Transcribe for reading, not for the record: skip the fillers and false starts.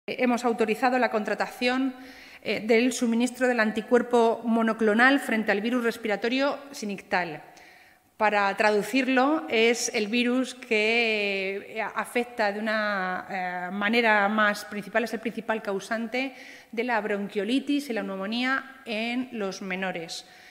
Hemos autorizado la contratación del suministro del anticuerpo monoclonal frente al virus respiratorio sinictal. Para traducirlo, es el virus que afecta de una manera más principal, es el principal causante de la bronquiolitis y la neumonía en los menores.